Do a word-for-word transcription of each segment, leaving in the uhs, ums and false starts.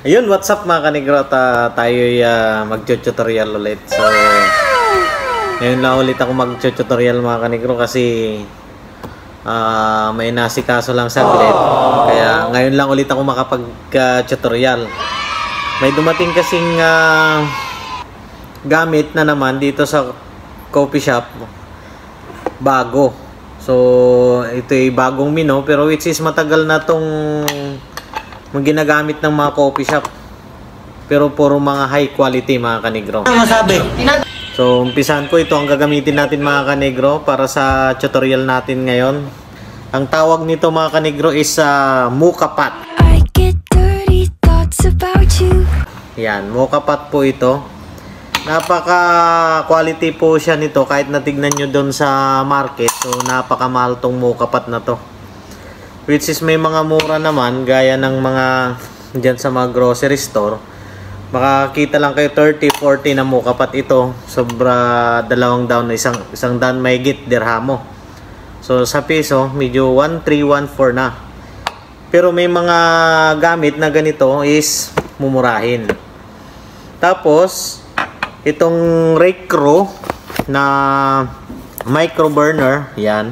Ayun, what's up mga kanigro? Ta tayo uh, mag-tutorial ulit. So, ngayon lang ulit ako mag-tutorial mga kanigro kasi uh, may nasikaso lang saglit. Kaya ngayon lang ulit ako makapag-tutorial. May dumating kasing uh, gamit na naman dito sa coffee shop. Bago. So, ito ay bagong mino pero which is matagal na tong ginagamit ng mga coffee shop, pero puro mga high quality mga kanigro. Ano masabi? So umpisahan ko, ito ang gagamitin natin mga kanigro para sa tutorial natin ngayon. Ang tawag nito mga kanigro is uh, mocha pot. I get dirty thoughts about you. Yan, mocha pot po ito. Napaka quality po siya nito kahit natignan nyo doon sa market. So napaka mahal tong mocha pot na to. Which is may mga mura naman gaya ng mga dyan sa mga grocery store. Makakita lang kayo thirty, forty na mocha pot ito. Sobra dalawang down na isang, isang down may git dirhamo. So sa piso medyo one three, one four na. Pero may mga gamit na ganito is mumurahin. Tapos itong Raycro na micro burner, yan.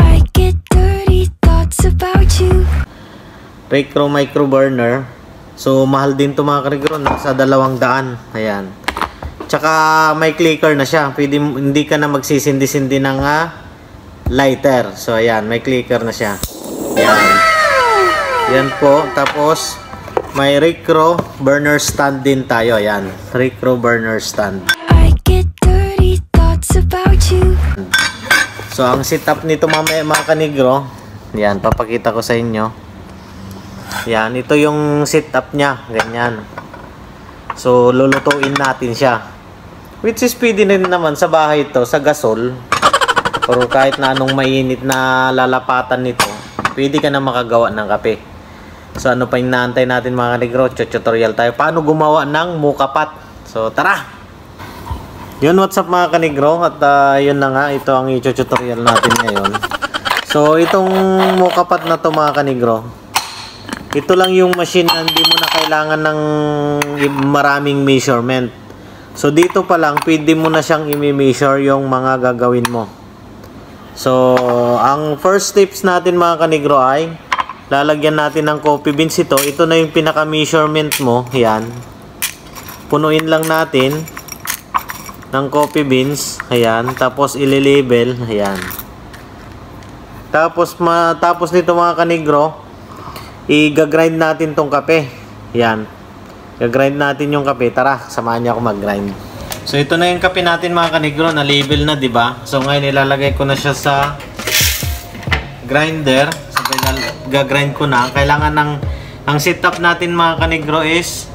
About you. Raycro micro burner. So mahal din to mga kanigro, nasa dalawang daan. Ayan. Tsaka may clicker na siya. Pwede, hindi ka na magsisindi-sindi ng uh, lighter. So ayan, may clicker na siya. Ayan. Yan po. Tapos may Raycro burner stand din tayo. Ayan. Raycro burner stand. I get dirty thoughts about you. So ang setup nito mamaya mga kanigro, yan, papakita ko sa inyo. Yan, ito yung setup niya. Ganyan. So, lulutuin natin siya. Which is pwede rin naman sa bahay ito, sa gasol. Pero kahit na anong mainit na lalapatan nito, pwede ka na makagawa ng kape. So, ano pa yung naantay natin mga kanigro? Tutorial tayo. Paano gumawa ng mocha pot? So, tara! Yun, what's up mga kanigro? At uh, yun na nga, ito ang i-tutorial natin ngayon. So, itong mocha pot na to mga kanigro, ito lang yung machine na hindi mo na kailangan ng maraming measurement. So, dito pa lang, pwede mo na siyang i-measure yung mga gagawin mo. So, ang first steps natin mga kanigro ay, lalagyan natin ng coffee beans ito. Ito na yung pinaka-measurement mo. Yan. Punuin lang natin ng coffee beans. Ayan. Tapos, ililabel. Ayan. Tapos, matapos nito mga kanigro, i-grind natin tong kape. Yan. I-grind natin yung kape. Tara, samahan niyo ako mag-grind. So, ito na yung kape natin mga kanigro. Na-label na, diba? So, ngayon ilalagay ko na siya sa grinder. So, gagrind ko na. Kailangan ng, ang setup natin mga kanigro is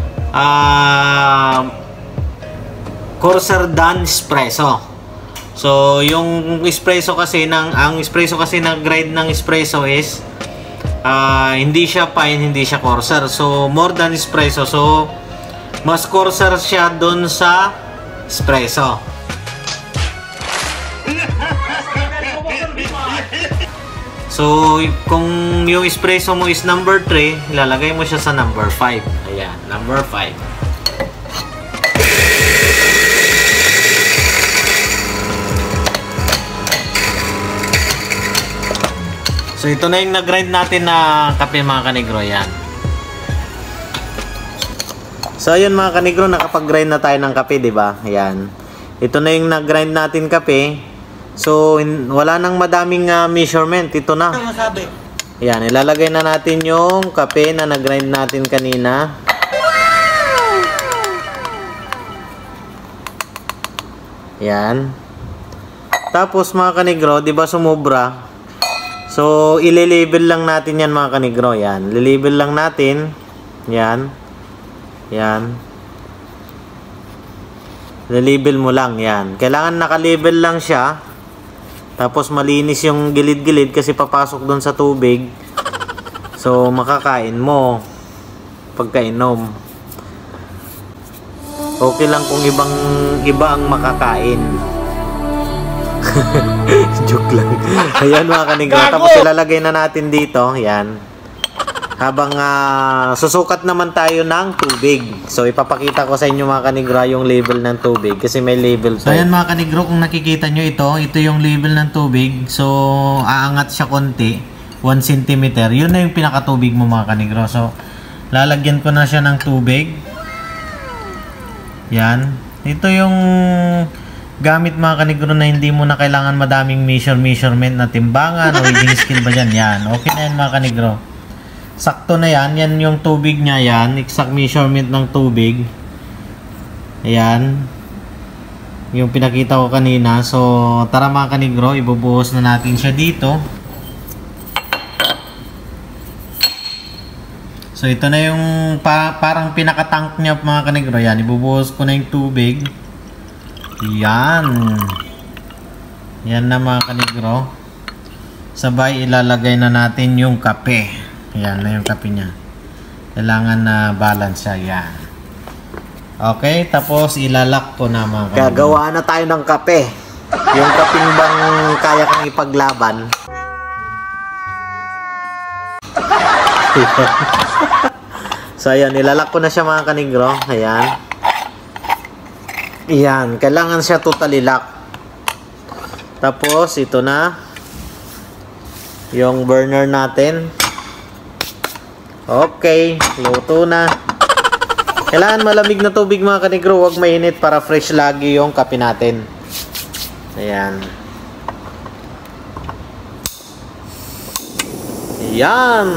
uh, Corsair Dan Espresso. So, yung espresso kasi ng ang espresso kasi ng grind ng espresso is uh, hindi siya fine, hindi siya Corsair. So, more than espresso. So, mas Corsair siya doon sa espresso. So, kung yung espresso mo is number three, ilalagay mo siya sa number five. Ayan, number five. So, ito na yung nag-grind natin na kape mga kanigro. Yan. So, ayun mga kanigro, nakapag-grind na tayo ng kape, diba? Yan. Ito na yung nag-grind natin kape. So, wala nang madaming uh, measurement. Ito na. Ano masabi? Yan. Ilalagay na natin yung kape na nag-grind natin kanina. Yan. Tapos mga kanigro, diba sumobra? So, ililabel lang natin yan mga kanigro. Yan. Lilabel lang natin. Yan. Yan. Lilabel mo lang. Yan. Kailangan nakalabel lang siya. Tapos malinis yung gilid-gilid kasi papasok doon sa tubig. So, makakain mo pagkainom. Okay lang kung ibang iba ang makakain. Joke lang. Ayan mga kanigro. Tapos ilalagay na natin dito. Ayan. Habang ah, susukat naman tayo ng tubig. So ipapakita ko sa inyo mga kanigro yung label ng tubig kasi may label to. So ayan mga kanigro, kung nakikita nyo ito, ito yung label ng tubig. So aangat siya konti, one centimeter. Yun na yung pinakatubig mo mga kanigro. So lalagyan ko na siya ng tubig. Yan. Ito yung gamit mga kanigro na hindi mo na kailangan madaming measure measurement na timbangan o reading scale ba dyan. Yan. Okay na yan mga kanigro. Sakto na yan. Yan yung tubig niya yan. Exact measurement ng tubig. Ayan. Yung pinakita ko kanina. So, tara mga kanigro. Ibubuhos na natin siya dito. So, ito na yung pa parang pinakatank niya mga kanigro. Yan. Ibubuhos ko na yung tubig. Yan. Yan na mga kanigro. Sabay ilalagay na natin yung kape. Yan na yung kape niya. Kailangan na balance siya. Yan. Okay, tapos ilalak ko na mga kanigro. Gagawa na tayo ng kape. Yung kapeng bang kaya kang ipaglaban. So ayan, ilalak ko na siya mga kanigro. Ayan. Ayan, kailangan siya totally lock. Tapos ito na yung burner natin. Okay, luto na. Kailangan malamig na tubig mga kanigro, huwag mainit para fresh lagi yung kape natin. Ayan. Ayan.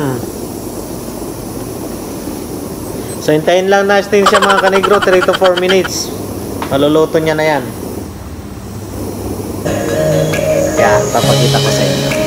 So hintayin lang natin siya mga kanigro, three to four minutes. Maluluto niya na yan. Yan, papakita ko sa inyo.